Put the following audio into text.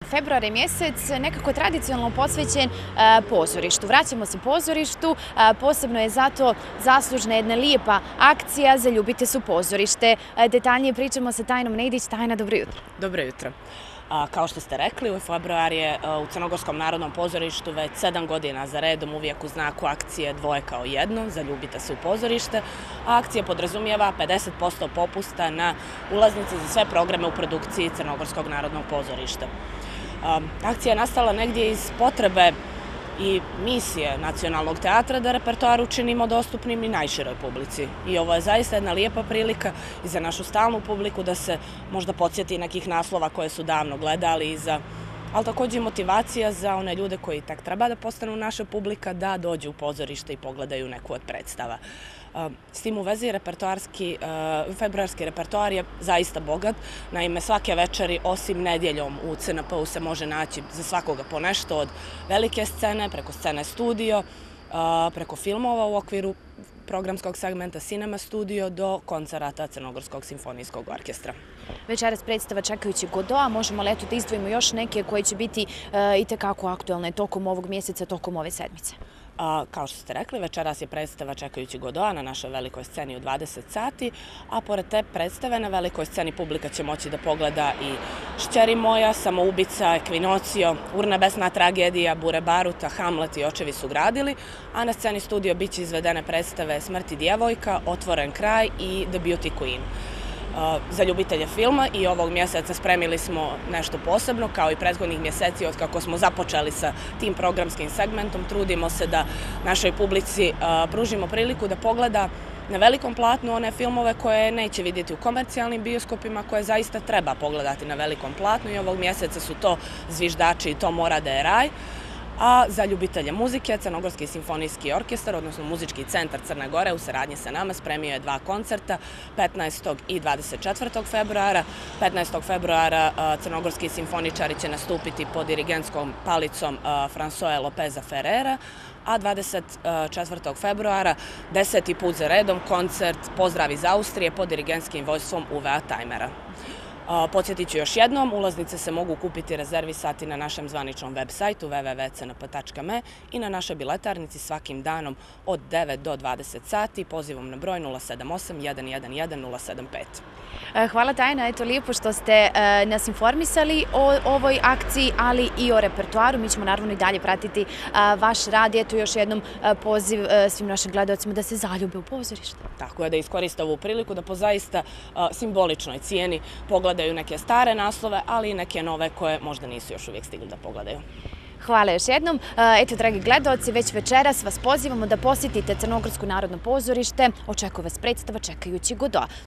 Februar je mjesec nekako tradicionalno posvećen pozorištu. Vraćamo se pozorištu, posebno je zato zaslužna jedna lijepa akcija Zaljubite se u pozorište. Detaljnije pričamo sa Tajnom Nedić. Tajna, dobro jutro. Dobro jutro. Kao što ste rekli, u februar je u Crnogorskom narodnom pozorištu već 7 godina za redom uvijek u znaku akcije Dvoje kao jedno, Zaljubite se u pozorište. Akcija podrazumijeva 50% popusta na ulaznice za sve programe u produkciji Crnogorskog narodnog pozorišta. Akcija je nastala negdje iz potrebe i misije Nacionalnog teatra da repertoar učinimo dostupnim i najširoj publici. I ovo je zaista jedna lijepa prilika i za našu stalnu publiku da se možda podsjeti nekih naslova koje su davno gledali, ali također i motivacija za one ljude koji tak treba da postanu naša publika da dođu u pozorište i pogledaju neku od predstava. S tim u vezi februarski repertoar je zaista bogat. Naime, svake večeri, osim nedjeljom u CNP-u se može naći za svakoga po nešto, od velike scene, preko scene studio, preko filmova u okviru programskog segmenta Cinema Studio do koncerata Crnogorskog simfonijskog orkestra. Večeras predstava Čekajući Godoa, možemo li da izdvojimo još neke koje će biti itekako aktualne tokom ovog mjeseca, tokom ove sedmice? Kao što ste rekli, večeras je predstava Čekajući Godoa na našoj velikoj sceni u 20 sati, a pored te predstave na velikoj sceni publika će moći da pogleda i Šćeri moja, Samoubica, Ekvinocio, Urnebesna tragedija, Bure Baruta, Hamlet i Očevi su gradili, a na sceni studio bit će izvedene predstave Smrt i djevojka, Otvoren kraj i The Beauty Queen. Za ljubitelje filma i ovog mjeseca spremili smo nešto posebno, kao i prethodnih mjeseci od kako smo započeli sa tim programskim segmentom. Trudimo se da našoj publici pružimo priliku da pogleda na velikom platnu one filmove koje neće vidjeti u komercijalnim bioskopima, koje zaista treba pogledati na velikom platnu, i ovog mjeseca su to Zviždači i To mora da je raj. A za ljubitelje muzike, Crnogorski simfonijski orkestar, odnosno Muzički centar Crne Gore u saradnji sa nama spremio je 2 koncerta 15. i 24. februara. 15. februara crnogorski simfoničari će nastupiti pod dirigentskom palicom François Lopeza Ferrera, a 24. februara 10. put za redom koncert Pozdrav iz Austrije pod dirigentskim vojstvom Uvea Tajmera. Podsjetit ću još jednom, ulaznice se mogu kupiti i rezervisati na našem zvaničnom web sajtu www.cnp.me i na našoj biletarnici svakim danom od 9 do 20 sati pozivom na broj 078 111 075. Hvala Tajna, eto lijepo što ste nas informisali o ovoj akciji, ali i o repertoaru. Mi ćemo naravno i dalje pratiti vaš rad i eto još jednom poziv svim našim gledalcima da se zaljube u pozorište. Tako je, da iskoriste ovu priliku da po zaista simboličnoj cijeni pogledaju neke stare naslove, ali i neke nove koje možda nisu još uvijek stigli da pogledaju. Hvala još jednom. Eto, dragi gledalci, već večeras vas pozivamo da posjetite Crnogorsko narodno pozorište. Očekuje vas predstava Čekajući Godoa.